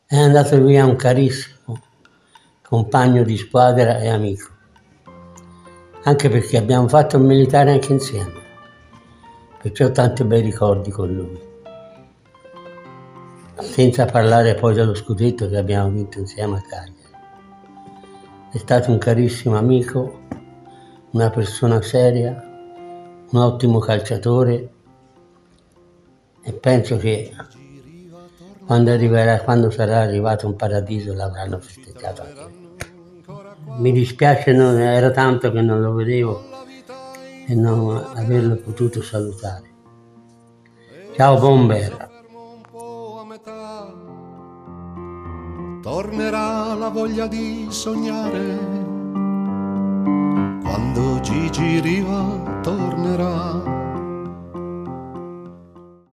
È andato via un carissimo compagno di squadra e amico, anche perché abbiamo fatto il militare anche insieme, perciò ho tanti bei ricordi con lui. Senza parlare poi dello scudetto che abbiamo vinto insieme a Cagliari. È stato un carissimo amico, una persona seria, un ottimo calciatore e penso che quando sarà arrivato in paradiso l'avranno festeggiato anche lui. Mi dispiace, era tanto che non lo vedevo e non averlo potuto salutare. Ciao Bomber! Tornerà la voglia di sognare, quando Gigi Riva tornerà.